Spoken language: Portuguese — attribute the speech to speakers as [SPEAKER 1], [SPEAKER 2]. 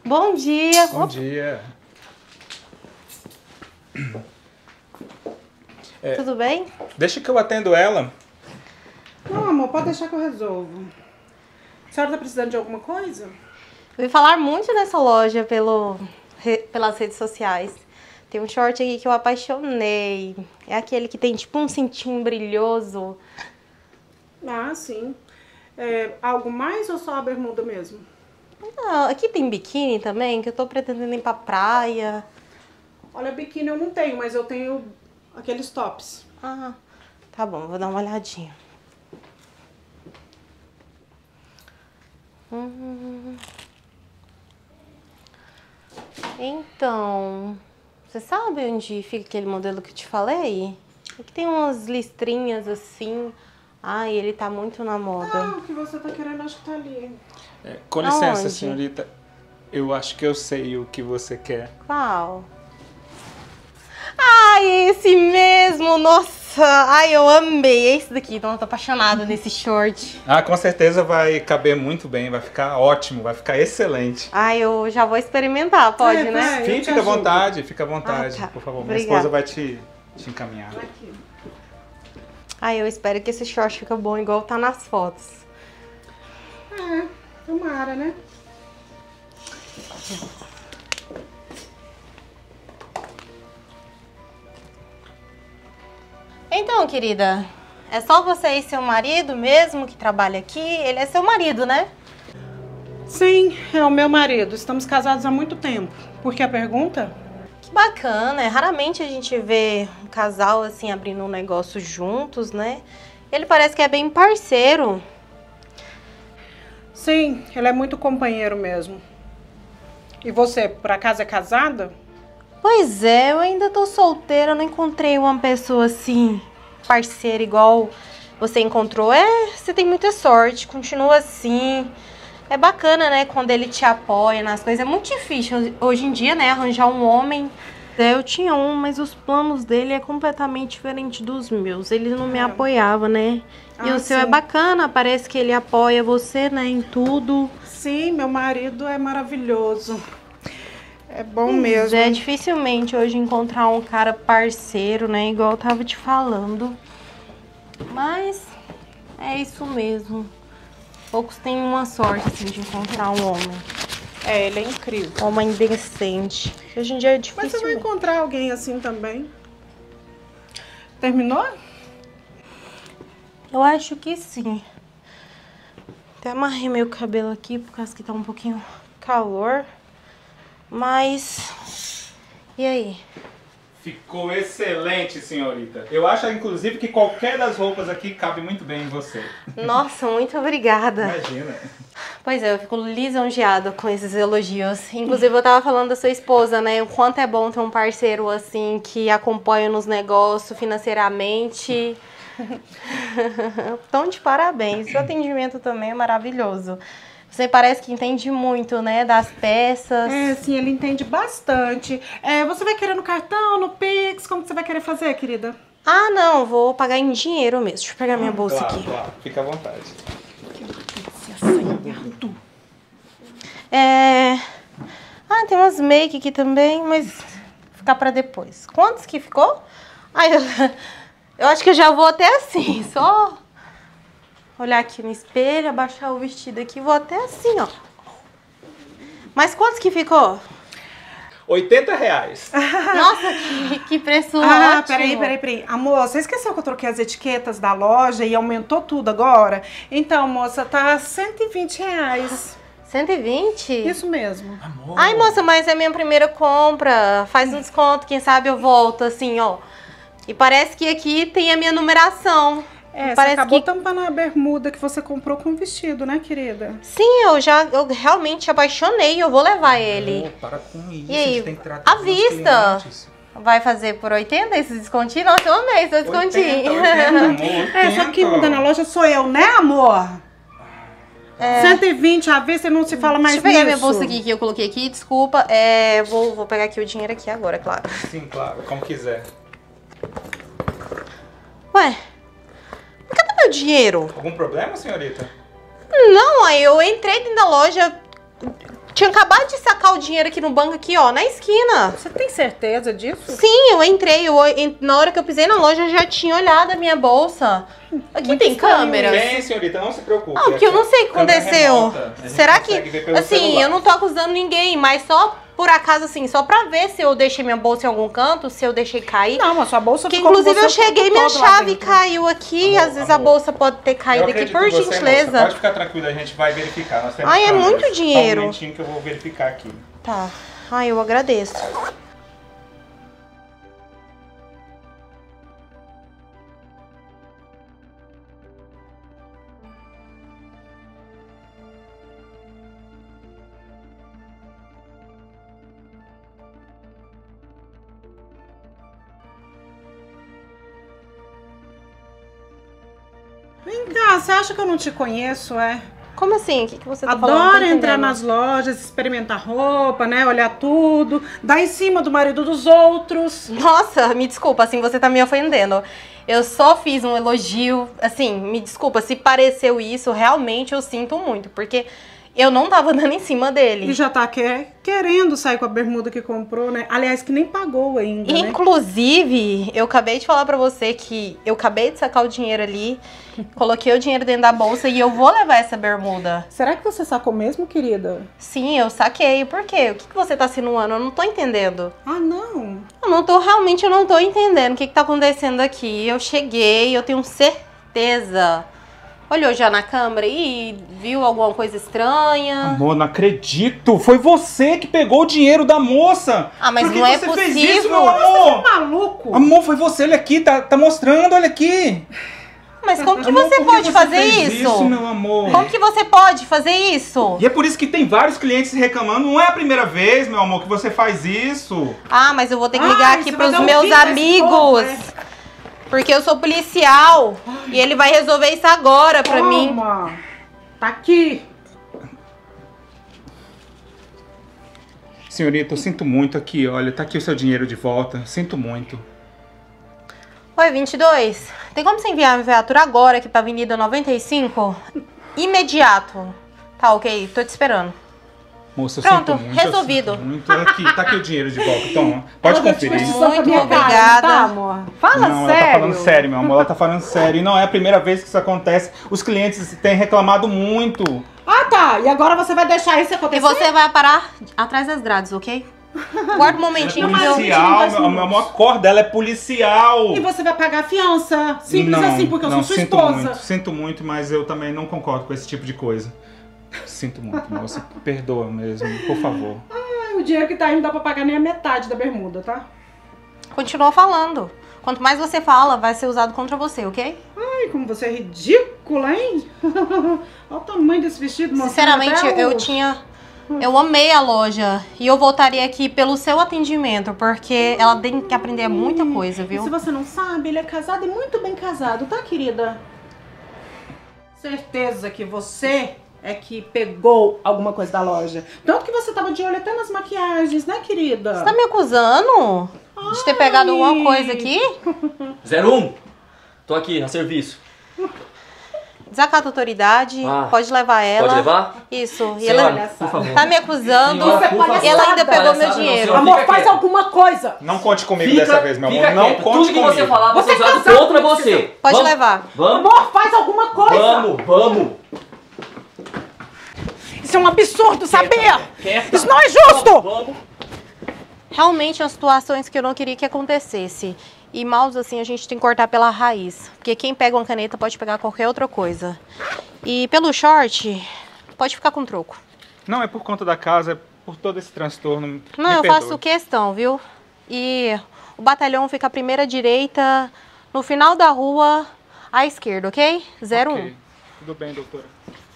[SPEAKER 1] Bom dia.
[SPEAKER 2] Bom dia.
[SPEAKER 1] Tudo bem?
[SPEAKER 2] Deixa que eu atendo ela.
[SPEAKER 3] Não, amor, pode deixar que eu resolvo. A senhora tá precisando de alguma coisa?
[SPEAKER 1] Eu ouvi falar muito dessa loja pelas redes sociais. Tem um short aqui que eu apaixonei. É aquele que tem tipo um cintinho brilhoso.
[SPEAKER 3] Ah, sim. É, algo mais ou só a bermuda mesmo?
[SPEAKER 1] Não, aqui tem biquíni também, que eu tô pretendendo ir pra praia.
[SPEAKER 3] Olha, biquíni eu não tenho, mas eu tenho aqueles tops.
[SPEAKER 1] Ah, tá bom, vou dar uma olhadinha. Então, você sabe onde fica aquele modelo que eu te falei? Aqui tem umas listrinhas assim. Ai, ele tá muito na moda.
[SPEAKER 3] Ah, o que você tá querendo acho que tá ali.
[SPEAKER 2] Com licença,
[SPEAKER 1] Aonde?
[SPEAKER 2] senhorita. Eu acho que eu sei o que você quer.
[SPEAKER 1] Qual? Ai, esse mesmo! Nossa! Ai, eu amei esse daqui. Então, eu tô apaixonada nesse short.
[SPEAKER 2] Ah, com certeza vai caber muito bem, vai ficar ótimo, vai ficar excelente.
[SPEAKER 1] Ai, eu já vou experimentar, pode,
[SPEAKER 3] É,
[SPEAKER 1] né?
[SPEAKER 3] vai. Eu te
[SPEAKER 2] Fica à
[SPEAKER 3] ajudo.
[SPEAKER 2] vontade, fica à vontade,
[SPEAKER 1] tá.
[SPEAKER 2] por favor. Minha
[SPEAKER 1] Obrigada.
[SPEAKER 2] esposa vai te encaminhar.
[SPEAKER 3] Aqui.
[SPEAKER 1] Ai, eu espero que esse short fique bom igual tá nas fotos.
[SPEAKER 3] É, tomara, né?
[SPEAKER 1] Então, querida, é só você e seu marido mesmo que trabalha aqui? Ele é seu marido, né?
[SPEAKER 3] Sim, é o meu marido. Estamos casados há muito tempo. Por que a pergunta?
[SPEAKER 1] Que bacana, raramente a gente vê um casal assim abrindo um negócio juntos, né? Ele parece que é bem parceiro.
[SPEAKER 3] Sim, ele é muito companheiro mesmo. E você, por acaso é casada?
[SPEAKER 1] Pois é, eu ainda tô solteira, não encontrei uma pessoa assim, parceira igual você encontrou. Você tem muita sorte, continua assim. É bacana, né, quando ele te apoia nas coisas. É muito difícil hoje em dia, né, arranjar um homem. Eu tinha um, mas os planos dele é completamente diferente dos meus. Ele não me apoiava, né? E
[SPEAKER 3] Ah,
[SPEAKER 1] o seu é
[SPEAKER 3] sim.
[SPEAKER 1] bacana, parece que ele apoia você, né, em tudo.
[SPEAKER 3] Sim, meu marido é maravilhoso. É bom
[SPEAKER 1] Pois
[SPEAKER 3] mesmo.
[SPEAKER 1] é, dificilmente hoje encontrar um cara parceiro, né? Igual eu tava te falando. Mas é isso mesmo. Poucos têm uma sorte, assim, de encontrar um homem.
[SPEAKER 3] É, ele é incrível.
[SPEAKER 1] Homem decente. Hoje em dia é difícil.
[SPEAKER 3] Mas você vai
[SPEAKER 1] mesmo.
[SPEAKER 3] encontrar alguém assim também. Terminou?
[SPEAKER 1] Eu acho que sim. Até amarrei meu cabelo aqui, por causa que tá um pouquinho calor. Mas... E aí?
[SPEAKER 2] Ficou excelente, senhorita. Eu acho, inclusive, que qualquer das roupas aqui cabe muito bem em você.
[SPEAKER 1] Nossa, muito obrigada.
[SPEAKER 2] Imagina.
[SPEAKER 1] Pois é, eu fico lisonjeada com esses elogios. Inclusive, eu tava falando da sua esposa, né? O quanto é bom ter um parceiro, assim, que acompanha nos negócios financeiramente. Então, de parabéns. Seu atendimento também é maravilhoso. Você parece que entende muito, né? Das peças.
[SPEAKER 3] É, sim, ele entende bastante. É, você vai querer no cartão, no Pix? Como que você vai querer fazer, querida?
[SPEAKER 1] Ah, não, vou pagar em dinheiro mesmo. Deixa eu pegar minha bolsa
[SPEAKER 2] Claro,
[SPEAKER 1] aqui.
[SPEAKER 2] claro. Fica à vontade.
[SPEAKER 1] Ah, tem umas make aqui também, mas vou ficar pra depois. Quantos que ficou? Ai, eu acho que eu já vou até assim, só olhar aqui no espelho, abaixar o vestido aqui, vou até assim, ó. Mas quantos que ficou?
[SPEAKER 2] R$80.
[SPEAKER 1] Nossa, que preço
[SPEAKER 3] Ah,
[SPEAKER 1] ótimo.
[SPEAKER 3] peraí. Amor, você esqueceu que eu troquei as etiquetas da loja e aumentou tudo agora? Então, moça, tá R$120.
[SPEAKER 1] 120?
[SPEAKER 3] Isso mesmo.
[SPEAKER 2] Amor.
[SPEAKER 1] Ai, moça, mas é minha primeira compra. Faz um desconto, quem sabe eu volto, assim, ó. E parece que aqui tem a minha numeração.
[SPEAKER 3] É, você
[SPEAKER 1] Parece
[SPEAKER 3] acabou
[SPEAKER 1] que...
[SPEAKER 3] tampando a bermuda que você comprou com o vestido, né, querida?
[SPEAKER 1] Sim, eu realmente apaixonei, eu vou levar ele.
[SPEAKER 2] Amor, para com isso.
[SPEAKER 1] E aí,
[SPEAKER 2] a gente tem que tratar
[SPEAKER 1] à
[SPEAKER 2] dos
[SPEAKER 1] vista?
[SPEAKER 2] clientes.
[SPEAKER 1] Vai fazer por 80 esse descontinho? Nossa, eu amei esse descontinho.
[SPEAKER 2] 80, amor,
[SPEAKER 3] É, só que quem
[SPEAKER 2] 80.
[SPEAKER 3] muda na loja sou eu, né, amor? 120 à vista e não se fala mais
[SPEAKER 1] Deixa eu pegar minha
[SPEAKER 3] nisso.
[SPEAKER 1] bolsa aqui que eu coloquei aqui, desculpa. Vou pegar aqui o dinheiro aqui agora, claro.
[SPEAKER 2] Sim, claro, como quiser.
[SPEAKER 1] Ué, cadê meu dinheiro?
[SPEAKER 2] Algum problema, senhorita?
[SPEAKER 1] Não, aí eu entrei dentro da loja, Tinha acabado de sacar o dinheiro aqui no banco, aqui, ó, na esquina.
[SPEAKER 3] Você tem certeza disso?
[SPEAKER 1] Sim, eu entrei. Na hora que eu pisei na loja, eu já tinha olhado a minha bolsa. Aqui
[SPEAKER 3] Muito
[SPEAKER 1] tem
[SPEAKER 3] estranho
[SPEAKER 1] câmeras.
[SPEAKER 2] Tem, senhorita, não se preocupe.
[SPEAKER 1] Ah, porque eu não sei o que
[SPEAKER 2] Câmera
[SPEAKER 1] aconteceu.
[SPEAKER 2] remota, a gente
[SPEAKER 1] Será que,
[SPEAKER 2] consegue ver pelo
[SPEAKER 1] assim,
[SPEAKER 2] celular.
[SPEAKER 1] eu não tô acusando ninguém, mas só por acaso, assim, só pra ver se eu deixei minha bolsa em algum canto, se eu deixei cair.
[SPEAKER 3] Não, a sua bolsa
[SPEAKER 1] Porque,
[SPEAKER 3] ficou com
[SPEAKER 1] inclusive,
[SPEAKER 3] você
[SPEAKER 1] eu
[SPEAKER 3] o tempo
[SPEAKER 1] cheguei, minha
[SPEAKER 3] todo lá
[SPEAKER 1] chave
[SPEAKER 3] dentro.
[SPEAKER 1] caiu aqui. Às vezes a bolsa pode ter caído aqui,
[SPEAKER 2] acredito
[SPEAKER 1] por
[SPEAKER 2] em você,
[SPEAKER 1] gentileza.
[SPEAKER 2] moça. Pode ficar tranquila, a gente vai verificar. Nós temos
[SPEAKER 1] Ai, é
[SPEAKER 2] câmeras.
[SPEAKER 1] muito dinheiro.
[SPEAKER 2] Só um momentinho que eu vou verificar aqui.
[SPEAKER 1] Tá. Ai, eu agradeço.
[SPEAKER 3] Vem cá, você acha que eu não te conheço, é?
[SPEAKER 1] Como assim? O que você tá falando? Não tô
[SPEAKER 3] Adoro entrar
[SPEAKER 1] entendendo.
[SPEAKER 3] nas lojas, experimentar roupa, né? Olhar tudo, dar em cima do marido dos outros.
[SPEAKER 1] Nossa, me desculpa, assim, você tá me ofendendo. Eu só fiz um elogio, assim, me desculpa, se pareceu isso, realmente eu sinto muito, porque eu não tava dando em cima
[SPEAKER 3] E
[SPEAKER 1] dele.
[SPEAKER 3] já tá querendo sair com a bermuda que comprou, né? Aliás, que nem pagou ainda, né?
[SPEAKER 1] Inclusive, eu acabei de falar pra você que eu acabei de sacar o dinheiro ali, coloquei o dinheiro dentro da bolsa e eu vou levar essa bermuda.
[SPEAKER 3] Será que você sacou mesmo, querida?
[SPEAKER 1] Sim, eu saquei. Por quê? O que você tá insinuando? Eu não tô entendendo.
[SPEAKER 3] Ah, não.
[SPEAKER 1] Realmente eu não tô entendendo o que tá acontecendo aqui. Eu cheguei, eu tenho certeza. Olhou já na câmera e viu alguma coisa estranha.
[SPEAKER 2] Amor, não acredito. Foi você que pegou o dinheiro da moça.
[SPEAKER 1] Ah, mas
[SPEAKER 2] Por que
[SPEAKER 1] não é
[SPEAKER 2] você fez isso,
[SPEAKER 1] possível.
[SPEAKER 2] meu amor?
[SPEAKER 3] Maluco!
[SPEAKER 2] Amor, foi você. Olha aqui, tá mostrando, olha aqui.
[SPEAKER 1] Mas como que
[SPEAKER 2] Amor,
[SPEAKER 1] você
[SPEAKER 2] por que
[SPEAKER 1] pode fazer
[SPEAKER 2] fez
[SPEAKER 1] isso?
[SPEAKER 2] meu amor?
[SPEAKER 1] Como que você pode fazer isso?
[SPEAKER 2] E é por isso que tem vários clientes reclamando. Não é a primeira vez, meu amor, que você faz isso.
[SPEAKER 1] Ah, mas eu vou ter que ligar
[SPEAKER 3] Ai,
[SPEAKER 1] aqui
[SPEAKER 3] você vai
[SPEAKER 1] pros
[SPEAKER 3] dar um
[SPEAKER 1] meus
[SPEAKER 3] fim pra esse povo,
[SPEAKER 1] amigos. Porque eu sou policial. E ele vai resolver isso agora pra mim.
[SPEAKER 3] Toma. Tá aqui.
[SPEAKER 2] Senhorita, eu sinto muito aqui, olha. Tá aqui o seu dinheiro de volta. Sinto muito.
[SPEAKER 1] Oi, 22. Tem como você enviar a viatura agora aqui pra Avenida 95? Imediato. Tá, ok. Tô te esperando.
[SPEAKER 2] Moça, eu
[SPEAKER 1] Pronto,
[SPEAKER 2] sinto muito.
[SPEAKER 1] resolvido.
[SPEAKER 2] Eu sinto muito. Tá aqui o dinheiro de volta. Toma. Pode conferir.
[SPEAKER 1] Muito obrigada.
[SPEAKER 3] Tá, amor? Fala
[SPEAKER 2] Não,
[SPEAKER 3] sério.
[SPEAKER 2] ela tá falando sério, meu amor. Ela tá falando sério. E não é a primeira vez que isso acontece. Os clientes têm reclamado muito.
[SPEAKER 3] Ah, tá. E agora você vai deixar isso
[SPEAKER 1] E
[SPEAKER 3] acontecer?
[SPEAKER 1] você vai parar atrás das grades, ok? Guarda um momentinho que eu...
[SPEAKER 2] Policial, meu amor, acorda, ela é policial.
[SPEAKER 3] E você vai pagar a fiança. Simples
[SPEAKER 2] Não,
[SPEAKER 3] assim, porque eu
[SPEAKER 2] não,
[SPEAKER 3] sou sua
[SPEAKER 2] sinto
[SPEAKER 3] esposa.
[SPEAKER 2] Sinto muito, mas eu também não concordo com esse tipo de coisa. Sinto muito, moça. Perdoa mesmo, por favor.
[SPEAKER 3] Ai, o dinheiro que tá aí não dá pra pagar nem a metade da bermuda, tá?
[SPEAKER 1] Continua falando. Quanto mais você fala, vai ser usado contra você, ok?
[SPEAKER 3] Ai, como você é ridícula, hein? Olha o tamanho desse vestido, moça.
[SPEAKER 1] Sinceramente, eu amei a loja. E eu voltaria aqui pelo seu atendimento, porque ela tem que aprender muita coisa,
[SPEAKER 3] E se
[SPEAKER 1] viu?
[SPEAKER 3] você não sabe, ele é casado e muito bem casado, tá, querida? Certeza que você é que pegou alguma coisa da loja. Tanto que você tava de olho até nas maquiagens, né, querida?
[SPEAKER 1] Você tá me acusando de ter pegado alguma coisa aqui?
[SPEAKER 4] 01, tô aqui, a serviço.
[SPEAKER 1] Desacata a autoridade,
[SPEAKER 4] Ah,
[SPEAKER 1] pode levar ela.
[SPEAKER 4] Pode levar?
[SPEAKER 1] Isso. E
[SPEAKER 4] Senhora,
[SPEAKER 1] ela
[SPEAKER 4] por favor.
[SPEAKER 1] tá me acusando.
[SPEAKER 4] Senhora, por favor.
[SPEAKER 1] Ela ainda pegou meu
[SPEAKER 4] Palhaçada não,
[SPEAKER 1] dinheiro.
[SPEAKER 4] senhora.
[SPEAKER 3] Amor,
[SPEAKER 4] Fica
[SPEAKER 3] faz
[SPEAKER 4] quieto.
[SPEAKER 3] alguma coisa!
[SPEAKER 2] Não conte comigo dessa vez, meu amor.
[SPEAKER 4] Fica
[SPEAKER 2] Não
[SPEAKER 4] quieto.
[SPEAKER 2] conte
[SPEAKER 4] Tudo que
[SPEAKER 2] comigo.
[SPEAKER 4] você falar vai ser
[SPEAKER 3] Você
[SPEAKER 4] usado
[SPEAKER 3] casado
[SPEAKER 4] contra
[SPEAKER 3] com
[SPEAKER 4] você.
[SPEAKER 1] Pode
[SPEAKER 4] Vamos?
[SPEAKER 1] levar.
[SPEAKER 4] Vamos?
[SPEAKER 3] Amor, faz alguma coisa!
[SPEAKER 4] Vamos.
[SPEAKER 3] Isso é um absurdo, sabia?
[SPEAKER 4] Quieta.
[SPEAKER 3] Isso não é justo!
[SPEAKER 4] Vamos.
[SPEAKER 1] Realmente, são situações que eu não queria que acontecesse. E mouse assim, a gente tem que cortar pela raiz. Porque quem pega uma caneta pode pegar qualquer outra coisa. E pelo short, pode ficar com troco.
[SPEAKER 2] Não, é por conta da casa, é por todo esse transtorno.
[SPEAKER 1] Não,
[SPEAKER 2] Me
[SPEAKER 1] eu
[SPEAKER 2] perdoe.
[SPEAKER 1] faço questão, viu? E o batalhão fica à primeira direita, no final da rua, à esquerda, ok? 01.
[SPEAKER 2] Ok. Tudo bem, doutora.